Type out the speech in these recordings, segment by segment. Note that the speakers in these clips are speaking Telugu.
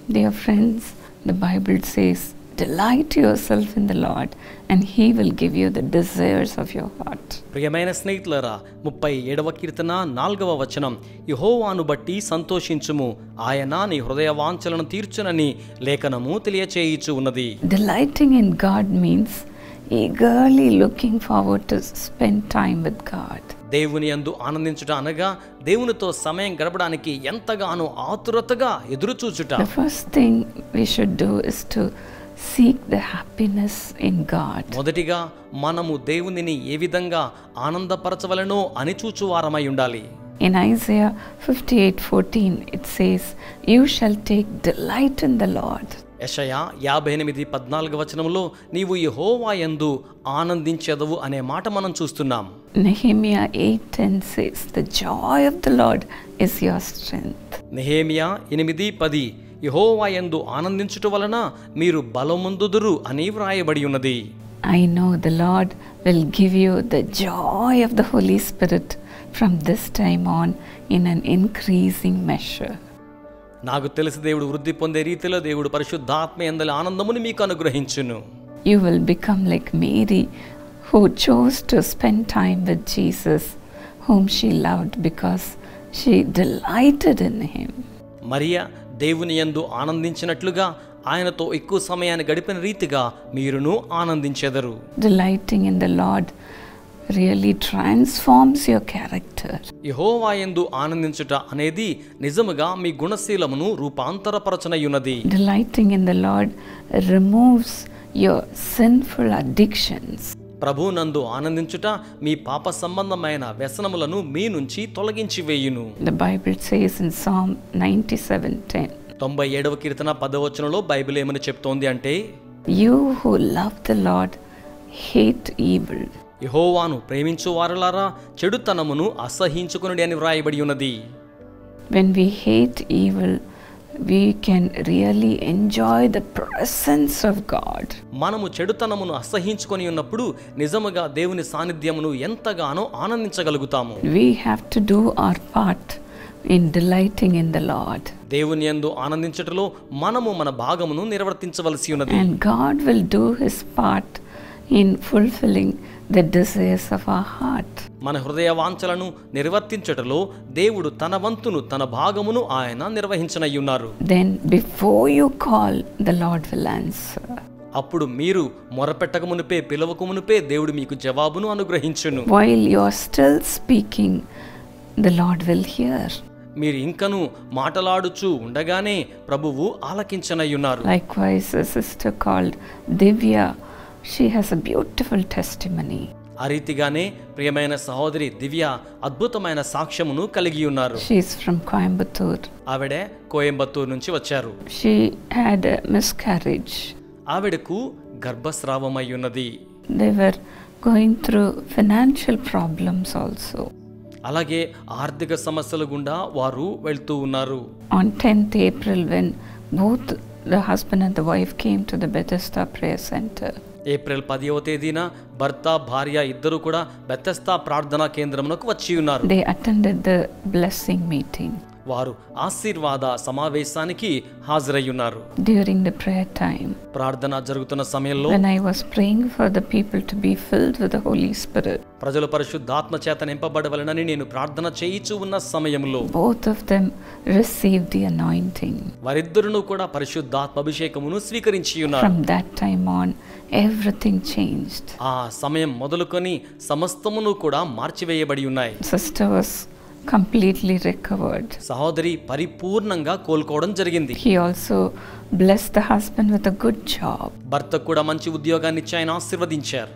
Dear friends, the Bible says, delight yourself in the Lord and He will give you the desires of your heart. ప్రియమైన స్నేహితులారా, 37వ కీర్తన 4వ వచనం, యెహోవాను బట్టి సంతోషించుము, ఆయన నీ హృదయ వాంఛలను తీర్చునని లేఖనము తెలియచేయుచు ఉన్నది. Delighting in God means eagerly looking forward to spend time with God. దేవుని యందు ఆనందించుట అనగా దేవునితో సమయం గడపడానికి ఎంతగానో ఆతురతగా ఎదురుచూచుట. The first thing we should do is to seek the happiness in God. మొదటిగా మనము దేవునిని ఏ విధంగా ఆనందపరచవలెనో అని చూచువారమై ఉండాలి. In Isaiah 58:14 it says, you shall take delight in the Lord. యెషయా 58:14 వచనంలో నీవు యెహోవా యందు ఆనందించెదవు అనే మాట మనం చూస్తున్నాం. Nehemiah 8:10 says, the joy of the Lord is your strength. Nehemiah 8:10 Jehovah యందు ఆనందించుట వలన మీరు బలమొందుదురు అని వ్రాయబడి ఉన్నది. I know the Lord will give you the joy of the Holy Spirit from this time on in an increasing measure. నాకు తెలిసి దేవుడు వృద్ధి పొందే రీతిలో దేవుడు పరిశుద్ధాత్మ యందలి ఆనందమును మీకు అనుగ్రహించును. You will become like Mary, who chose to spend time with Jesus, whom she loved because she delighted in him. Mariya దేవుని యందు ఆనందించినట్లుగా ఆయనతో ఎక్కువ సమయాన్ని గడిపిన రీతిగా మీరును ఆనందించెదరు. Delighting in the Lord really transforms your character. యెహోవా యందు ఆనందించుట అనేది నిజముగా మీ గుణశీలమును రూపాంతరపరచనయున్నది. Delighting in the Lord removes your sinful addictions. ప్రభువునందు ఆనందించుట మీ పాప సంబంధమైన వ్యసనములను మీ నుంచి తొలగించి వేయును. The Bible says in Psalm 97:10, 97వ కీర్తన 10వ వచనంలో బైబిల్ ఏమని చెప్తోంది అంటే, you who love the Lord hate evil. యెహోవాను ప్రేమించు వారలారా చెడుతనమును అసహించుకొనుడి అని వ్రాయబడి ఉన్నది. When we hate evil, we can really enjoy the presence of God. మనము చెడుతనమును అసహించుకొని ఉన్నప్పుడు నిజముగా దేవుని సాన్నిధ్యమును ఎంతగానో ఆనందించగలుగుతాము. We have to do our part in delighting in the Lord. దేవుని యందు ఆనందించుటలో మనము మన భాగమును నిర్వర్తించవలసి ఉన్నది. And God will do his part in fulfilling the desires of our heart. మన హృదయ వాంఛలను నిర్వర్తించుటలో దేవుడు తన వంతును తన భాగమును ఆయన నిర్వహించనయ్యున్నారు. Then before you call, the Lord will answer. అప్పుడు మీరు మొరపెట్టక మునిపే పిలవక మునిపే దేవుడు మీకు జవాబును అనుగ్రహించును. While you are still speaking, the Lord will hear. మీరు ఇంకను మాటలాడుచూ ఉండగానే ప్రభువు ఆలకించనయ్యున్నారు. Likewise, a sister called Divya, she has a beautiful testimony. ఆ రీతిగానే ప్రియమైన సహోదరి దివ్య అద్భుతమైన సాక్ష్యమును కలిగి ఉన్నారు. She is from Coimbatore. ఆవిడ కోయంబత్తూరు నుంచి వచ్చారు. She had a miscarriage. ఆవిడకు గర్భస్రావం అయ్యున్నది. They were going through financial problems also. అలాగే ఆర్థిక సమస్యల గుండా వారు వెళ్తూ ఉన్నారు. On 10th April, when both the husband and the wife came to the Bethesda Prayer Center, April 10వ తేదీన భర్త భార్య ఇద్దరు కూడా బెతెస్దా ప్రార్థనా కేంద్రమునకు వచ్చి ఉన్నారు. they attended the blessing meeting. వారు ఆశీర్వాద సమావేశానికి హాజరయ్యున్నారు. During the prayer time, ప్రార్థన జరుగుతున్న సమయంలో when I was praying for the people to be filled with the Holy Spirit, ప్రజలు పరిశుద్ధాత్మ చేత నింపబడవలెనని నేను ప్రార్థన చేయిచూ ఉన్న సమయంలో both of them received the anointing. వారిద్దరును కూడా పరిశుద్ధాత్మ అభిషేకమును స్వీకరించి ఉన్నారు. From that time on, everything changed. ఆ సమయం మొదలుకొని సమస్తమును కూడా మార్చివేయబడి ఉన్నాయి. Sister was completely recovered. సహోదరి పరిపూర్ణంగా కోలుకోవడం జరిగింది. He also blessed the husband with a good job. భర్తకు కూడా మంచి ఉద్యోగాన్ని ఇచ్చి ఆయన ఆశీర్వదించారు.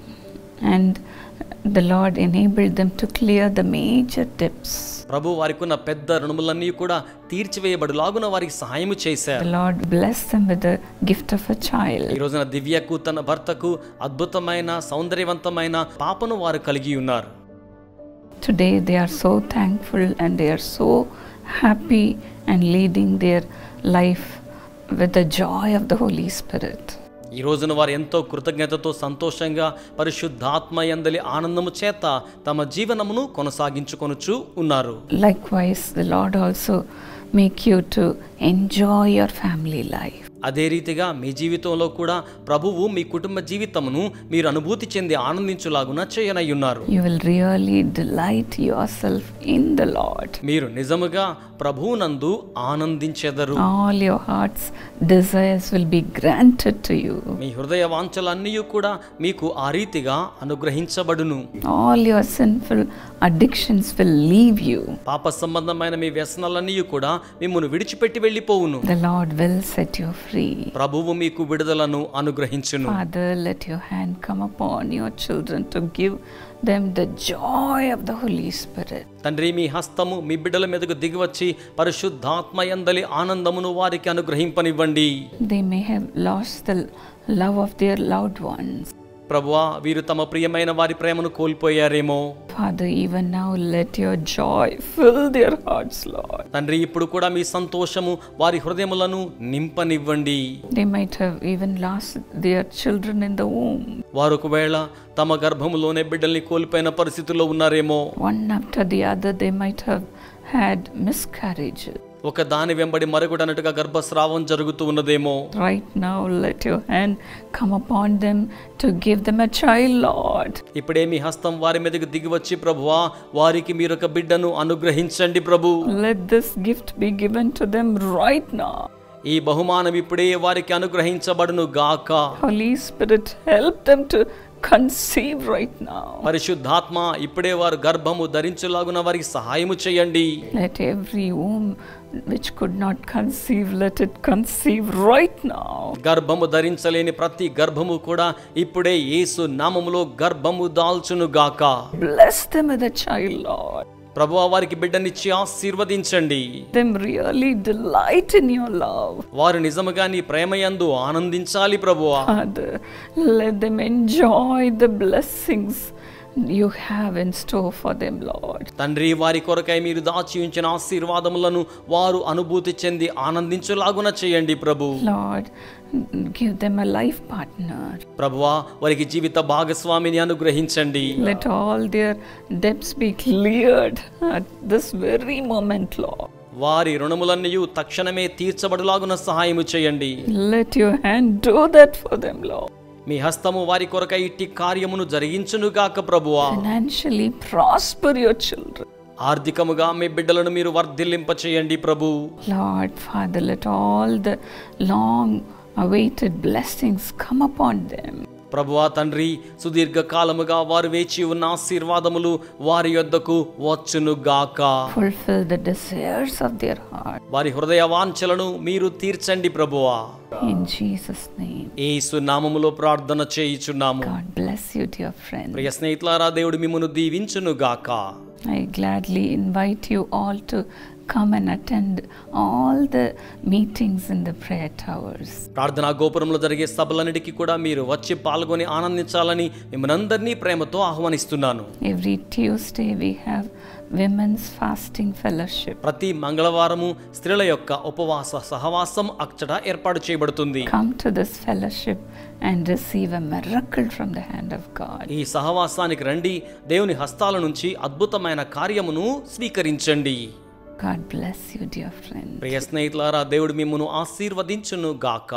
And the Lord enabled them to clear the major debts. ప్రభు వారికి ఉన్న పెద్ద రుణములన్నీ కూడా తీర్చివేయబడులాగున వారికి సహాయం చేశారు. The Lord blessed them with the gift of a child. ఈ రోజున దివ్యకు తన భర్తకు అద్భుతమైన సౌందర్యవంతమైన పాపను వారు కలిగి ఉన్నారు. Today they are so thankful and they are so happy and leading their life with the joy of the Holy Spirit. ఈ రోజున వారు ఎంతో కృతజ్ఞతతో సంతోషంగా పరిశుద్ధాత్మ యందలి ఆనందము చేత తమ జీవనమును కొనసాగించుకొనుచు ఉన్నారు. Likewise, the Lord also make you to enjoy your family life. అదే రీతిగా మీ జీవితంలో కూడా ప్రభువు మీ కుటుంబ జీవితమును మీరు అనుభూతి చెంది ఆనందించులాగున చేయనయ్యున్నారు. You will really delight yourself in the Lord. మీరు నిజముగా ప్రభువునందు ఆనందించెదరు. All your heart's desires will be granted to you. మీ హృదయ వాంఛలన్నీ కూడా మీకు ఆ రీతిగా అనుగ్రహించబడును. All your sinful addictions will leave you. పాప సంబంధమైన మీ వ్యసనాలన్నీ కూడా మిమ్మును విడిచిపెట్టి వెళ్ళిపోవును. The Lord will set you free. ప్రభువు మీకు విడుదలను అనుగ్రహించును. Father, let your hand come upon your children to give them the joy of the Holy Spirit. తండ్రి, మీ హస్తము మీ బిడ్డల మీదకు దిగివచ్చి పరిశుద్ధాత్మ యందలి ఆనందమును వారికి అనుగ్రహింపనివ్వండి. They may have lost the love of their loved ones. ప్రభువా, వీరు తమ ప్రియమైన వారి ప్రేమను కోల్పోయారేమో. Father, even now let your joy fill their hearts, Lord. తండ్రి, ఇప్పుడు కూడా మీ సంతోషము వారి హృదయములను నింపనివ్వండి. They might have even lost their children in the womb. వారు ఒకవేళ తమ గర్భములోనే బిడ్డల్ని కోల్పోయిన పరిస్థితుల్లో ఉన్నారేమో. One after the other they might have had miscarriages. ఒక దాని వెంబడి మరొకటన్నట్టుగా గర్భస్రావం జరుగుతూ ఉన్నదేమో. Right now let your hand come upon them to give them a child, Lord. ఇప్పుడే మీ హస్తం వారి మీదకు దిగివచ్చి ప్రభువా, వారికి మీరు ఒక బిడ్డను అనుగ్రహించండి ప్రభు. Let this gift be given to them right now. ఈ బహుమానం ఇప్పుడే వారికి అనుగ్రహించబడును గాక. Holy Spirit, help them to conceive right now. పరిశుద్ధాత్మ, ఇప్పుడే వారు గర్భము ధరించులాగున వారికి సహాయము చేయండి. Let every womb which could not conceive, let it conceive right now. గర్భము ధరించలేని ప్రతి గర్భము కూడా ఇప్పుడే యేసు నామములో గర్భము దాల్చును గాక. Bless them with a child, Lord. ప్రభువా, వారికి బిడ్డనిచ్చి ఆశీర్వదించండి. Them really delight in your love. వారు నిజముగా నీ ప్రేమయందు ఆనందించాలి ప్రభువా. Father, let them enjoy the blessings you have in store for them, Lord. తండ్రి, వారి కొరకై మీరు దాచి ఉంచిన ఆశీర్వాదములను వారు అనుభూతి చెంది ఆనందించులాగున చేయండి ప్రభు. Lord, give them a life partner. ప్రభువా, వారికి జీవిత భాగస్వామిని అనుగ్రహించండి. Let all their debts be cleared at this very moment, Lord. వారి రుణములన్నీ తక్షణమే తీర్చబడులాగున సహాయము చేయండి. Let your hand do that for them, Lord. మీ హస్తము వారి కొరకై ఇట్టి కార్యమును జరిగించునుగాక ప్రభువా. Financially prosper your children. ఆర్థికముగా మీ బిడ్డలను మీరు వర్ధిల్లింప చేయండి ప్రభు. Lord, Father, let all the long awaited blessings come upon them. ప్రభువా తండ్రి, సుదీర్ఘ కాలముగా వారు వేచి ఉన్న ఆశీర్వాదములు వారి యొద్దకు వచ్చును గాక. Fulfill the desires of their heart. వారి హృదయ వాంఛలను మీరు తీర్చండి ప్రభువా. In Jesus' name. యేసు నామములో ప్రార్థన చేయుచున్నాము. God bless you, dear friend. ప్రియ స్నేహితులారా, దేవుడు మిమ్మును దీవించును గాక. I gladly invite you all to come and attend all the meetings in the prayer towers. ప్రార్థనా గోపురంలో జరిగే సభలన్నిటికీ కూడా మీరు వచ్చి పాల్గొని ఆనందించాలని మిమ్మల్ని ప్రేమతో ఆహ్వానిస్తున్నాను. Every Tuesday we have women's fasting fellowship. ప్రతి మంగళవారము స్త్రీల యొక్క ఉపవాస సహవాసం అచ్చట ఏర్పాటు చేయబడుతుంది. Come to this fellowship and receive a miracle from the hand of God. ఈ సహవాసానికి రండి, దేవుని హస్తాల నుంచి అద్భుతమైన కార్యమును స్వీకరించండి. God bless you, dear friend. ప్రియ స్నేహితులారా, దేవుడు మిమ్మును ఆశీర్వదించును గాక.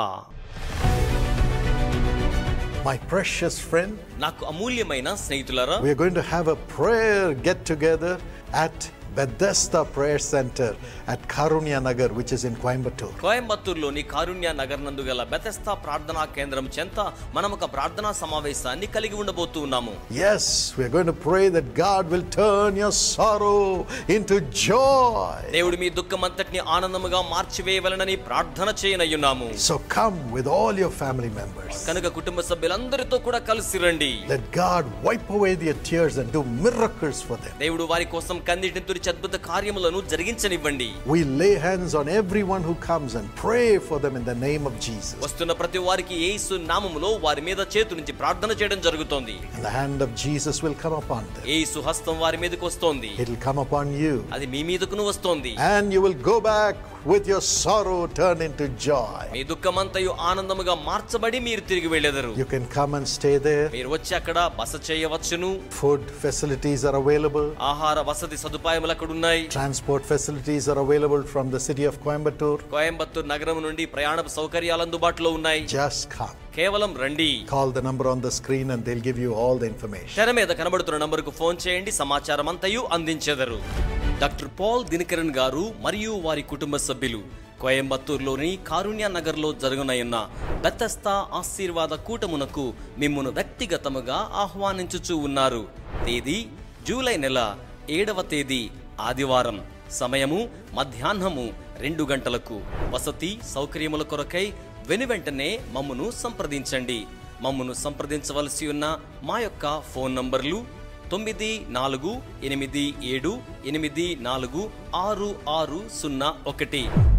My precious friend, నాకు అమూల్యమైన స్నేహితులారా, we are going to have a prayer get together at Bethesda Prayer Center at Karunya Nagar, which is in Coimbatore. కోయంబత్తూరులోని కారుణ్య నగర్ నందు గల బెతెస్దా ప్రార్థనా కేంద్రం చెంత మనం ఒక ప్రార్థనా సమావేశాన్ని కలిగి ఉండబోతున్నాము. Yes, we are going to pray that God will turn your sorrow into joy. దేవుడు మీ దుఃఖమంతటిని ఆనందముగా మార్చివేయవలెనని ప్రార్థన చేయనయ్యున్నాము. So come with all your family members. కనుక కుటుంబ సభ్యులందరితో కూడా కలిసి రండి. Let God wipe away their tears and do miracles for them. దేవుడు వారి కోసం కన్నీటిని తుడిచి అద్భుత కార్యములను జరిగించనివ్వండి. We lay hands on everyone who comes and pray for them in the name of Jesus. వస్తున్న ప్రతి వారికి యేసు నామములో వారి మీద చేతుల నుంచి ప్రార్థన చేయడం జరుగుతోంది. And the hand of Jesus will come upon them. యేసు హస్తం వారి మీదకు వస్తోంది. It will come upon you. అది మీ మీదకును వస్తోంది. And you will go back with your sorrow turn into joy. మీ దుఃఖమంతయు ఆనందముగా మార్చబడి మీరు తిరిగి వెళ్ళెదరు. You can come and stay there. మీరు వచ్చి అక్కడ బస చేయవచ్చును. Food facilities are available. ఆహార వసతి సదుపాయములు అక్కడ ఉన్నాయి. Transport facilities are available from the city of Coimbatore. Coimbatore నగరం నుండి ప్రయాణ సౌకర్యాలు అందుబాటులో ఉన్నాయి. Just come. కేవలం రండి. Call the number on the screen and they'll give you all the information. తెర మీద కనబడుతున్న నంబరుకు ఫోన్ చేయండి, సమాచారం అంతయు అందించెదరు. డాక్టర్ పాల్ దినకరన్ గారు మరియు వారి కుటుంబ సభ్యులు కోయంబత్తూరులోని కారుణ్య నగర్లో జరగనున్న బెతెస్దా ఆశీర్వాద కూటమునకు మిమ్మును వ్యక్తిగతముగా ఆహ్వానించుచూ ఉన్నారు. తేదీ జూలై నెల 7వ తేదీ ఆదివారం. సమయము మధ్యాహ్నము 2 గంటలకు. వసతి సౌకర్యముల కొరకై వెనువెంటనే మమ్మును సంప్రదించండి. మమ్మును సంప్రదించవలసి ఉన్న మా యొక్క ఫోన్ నంబర్లు 9487846601